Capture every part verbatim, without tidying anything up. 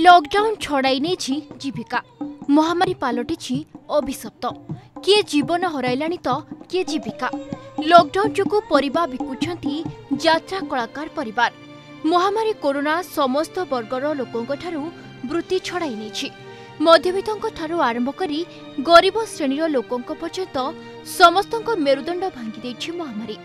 Lockdown छड़ाई नहीं जीविका महामारी पलटि अभिशप्त किए जीवन हराइलाणी तो किए जीविका लॉकडाउन जो परिबा बिकुछंती यात्रा कलाकार परिवार महामारी कोरोना समस्त वर्गर लोकों ठारू वृत्ति छड़ाई नहीं मध्यवित्तों ठारू आरंभ करी गरीब श्रेणीर लोकों पर्यंत समस्त मेरुदंड भांगी महामारी।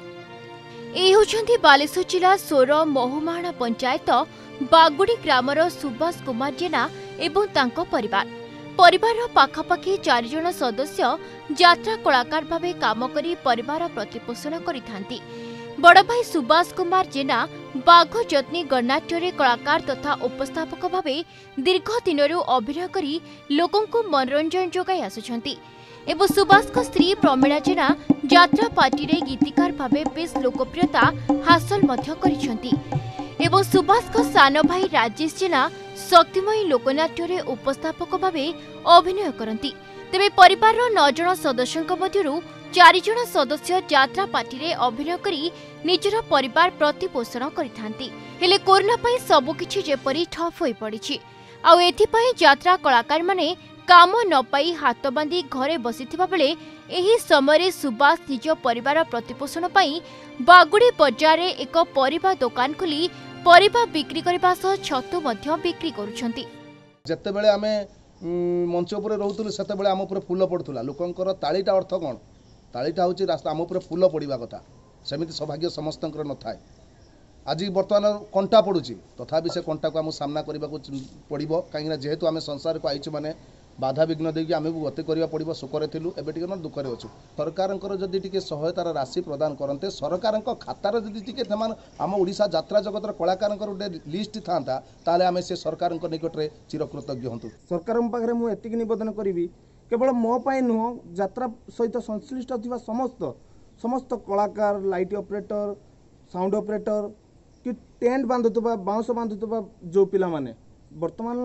ए होछंती बालेश्वर जिला सोर महुमाणा पंचायत बागुड़ी ग्रामर सुभाष कुमार जेना एवं तांको परिवार परिवार पाखापाखि चार जन सदस्य यात्रा कलाकार भावे काम करी परिवार प्रतिपोषण करिथांती। बड़ भाई सुभाष कुमार जेना बाघ जत्नी गणनाट्य कलाकार तथा उपस्थापक भावे दीर्घ दिनरू अभिनय करी लोकों को मनोरंजन जोगाई आसुछंती एवं सुभाष को स्त्री प्रमीला जेना यात्रा पार्टी रे गीतिकार भावे बेस लोकप्रियता हासिल मध्य करिसंती एवं सुभाष को सान भाई राजेश जेना शक्तिमयी लोकनाट्य रे उपस्थापक भावे अभिनय करती। तेबे परिवार नौ जन सदस्यों मध्यरु चार जन सदस्य यात्रा पार्टी रे अभिनय करी निजर परिवार प्रतिपोषण करिथांती। हेले कोरोना पई सबकिछि जेपरि ठप होई पड़िछि आ एथिपई यात्रा कलाकार माने काम न पाई हाथ बांधी घरे बसिथिबा बेले एही समय सुभाष निज परिवार प्रतिपोषण पाई बागुड़ी बजार रे एक परिबा दुकान खोली परिबा बिक्री करबा सह छतु मध्य बिक्री करूछंती। जत्ते बेले आमे मंच ऊपर रहउतुलु सेते बेले आम ऊपर फूल पड़थुला लोकंकर ताळीटा अर्थ कोन ताळीटा होची रास्ता आम ऊपर फूल पड़िबा कथा सेमिति सौभाग्य समस्तंकर न थाए। आज बर्तमान कंटा पड़ुची तथापि से कंटा को आम सामना करने को पड़ो कहीं जेहेतु आम संसार को आईचु माने बाधा विघ्न देकी आम गति करने पड़ो सुखरे थिलु एबे टिके दुखरे अच्छु सरकार जदि टिके सहायतार राशि प्रदान करते सरकार खातार जदि टिके आम ओडिशा यात्रा जगतर कलाकार गोटे लिस्ट था ताले आम से सरकार निकट में चिरकृतज्ञ हूँ। सरकार पाखे मुझे निवेदन करी केवल मो पाई नुह यात्रा सहित संश्लिष्ट थिबा समस्त समस्त कलाकार लाइट ऑपरेटर साउंड ऑपरेटर कि टेंट बांधुवा बाउंश बांधुवा जो पिला माने वर्तमान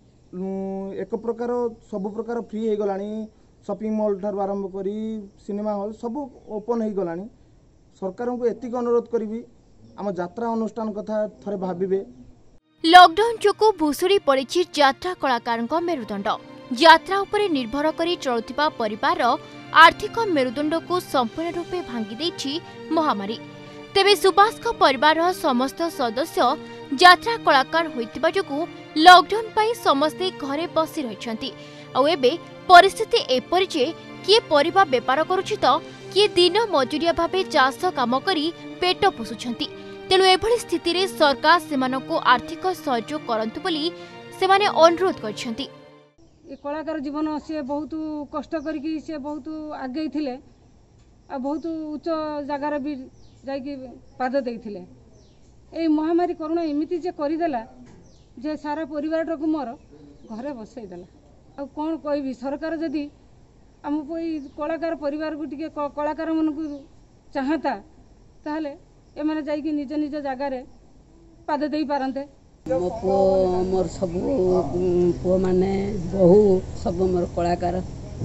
एक प्रकार सब प्रकार फ्री हो गलानी शॉपिंग मॉल ठार आरंभ करी सिनेमा हॉल सब ओपन हो गलानी। सरकार को एतिक अनुरोध करी आम यात्रा अनुष्ठान कथा थरे भाबिबे। लॉकडाउन जोको भुसुड़ी पड़ी यात्रा कलाकार मेरुदंड यात्रा उपरे निर्भर करी चलुथिबा परिवार आर्थिक मेरुदंड को संपूर्ण रूपे भांगी देछि महामारी। तेबे सुभाष को परिवार समस्त सदस्य यात्रा कलाकार होइतिबा जोगु लॉकडाउन पाई समस्ते घरे बसी रहिछंती आ एबे परिस्थिति एपरि जे किए परिबा व्यापार करूछि तो किए दिन मजुरिया भाबे चाष काम करी पेट पोषुछंती। तेणु एभली स्थिति रे सरकार सेमानकु आर्थिक सहयोग करंतु बोली सेमाने अनुरोध करछंती। ए कलाकार जीवन से बहुत कष्ट करके से बहुत आगे थिले आ बहुत उच्च जगार भी जाइए पाद देते ये महामारी कोरोना एमती जे करदेला जे सारा परिवार को मोर घरे बसईदेला आ कौन कहि सरकार जदि आम कलाकार परिवार को टिके कलाकार मन को चाहता ताहले एमाने जाइए निज निज जगार पाद दे पारंते। मो पु मोर सब पु माने बहु सब मोर कलाकार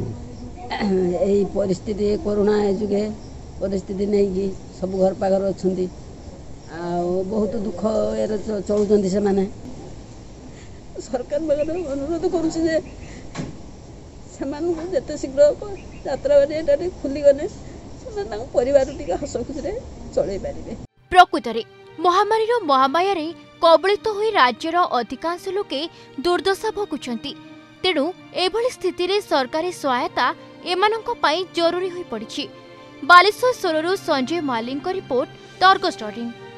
यही परिस्थिति कोरोना जुगे परिस्थिति नहीं सब घर पाखर अच्छा बहुत दुख चलुँच से माने सरकार पाखे अनुरोध करुचे जिते शीघ्र यात्रा बाड़ी खुलीगले परिवार टी हस खुशी चल पारे। प्रकृत में महामारी महामाया कबलित तो हुई राज्यर अधिकांश लोके दुर्दशा भोगुंट तेणु एभली स्थिति रे सरकारी सहायता एमानंको पाई जरूरी होई पड़िछि। बालेश्वर सोररू संजय मालिक रिपोर्ट, तर्क स्टोरी।